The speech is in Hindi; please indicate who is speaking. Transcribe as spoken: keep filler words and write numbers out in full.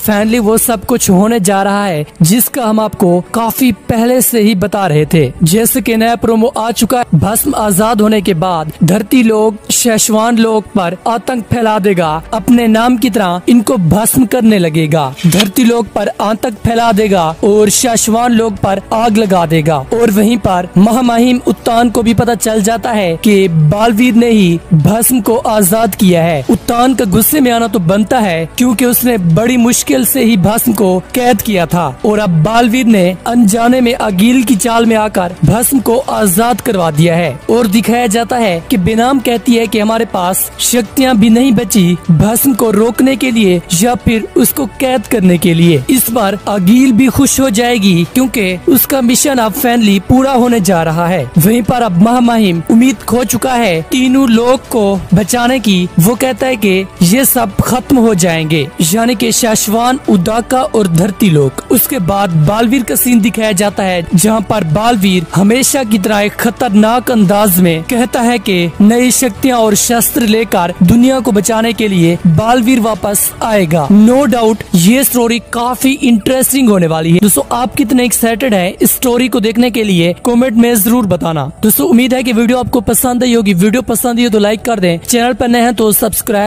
Speaker 1: फाइनली वो सब कुछ होने जा रहा है जिसका हम आपको काफी पहले से ही बता रहे थे। जैसे कि नया प्रोमो आ चुका है, भस्म आजाद होने के बाद धरती लोग शेषवान लोग पर आतंक फैला देगा, अपने नाम की तरह इनको भस्म करने लगेगा, धरती लोग पर आतंक फैला देगा और शेषवान लोग पर आग लगा देगा। और वहीं पर महामहिम उत्तान को भी पता चल जाता है कि बालवीर ने ही भस्म को आजाद किया है। उत्तान का गुस्से में आना तो बनता है क्योंकि उसने बड़ी मुश्किल से ही भस्म को कैद किया था और अब बालवीर ने अनजाने में अगील की चाल में आकर भस्म को आजाद करवा दिया है। और दिखाया जाता है कि बेनाम कहती है कि हमारे पास शक्तियाँ भी नहीं बची भस्म को रोकने के लिए या फिर उसको कैद करने के लिए। इस बार अगील भी खुश हो जाएगी क्योंकि उसका मिशन अब फाइनली पूरा होने जा रहा है। वहीं पर अब महामहिम उम्मीद खो चुका है तीनों लोग को बचाने की। वो कहता है कि ये सब खत्म हो जाएंगे, यानी कि शेषवान, उदाका और धरती लोग। उसके बाद बालवीर का सीन दिखाया जाता है जहाँ पर बालवीर हमेशा की तरह एक खतरनाक अंदाज में कहता है कि नई शक्तियाँ और शस्त्र लेकर दुनिया को बचाने के लिए बालवीर वापस आएगा। नो डाउट ये स्टोरी काफी इंटरेस्टिंग होने वाली है। दोस्तों आप कितने एक्साइटेड हैं इस स्टोरी को देखने के लिए कमेंट में जरूर बताना। दोस्तों उम्मीद है कि वीडियो आपको पसंद आई होगी। वीडियो पसंद आई हो तो लाइक कर दें, चैनल पर नए हैं तो सब्सक्राइब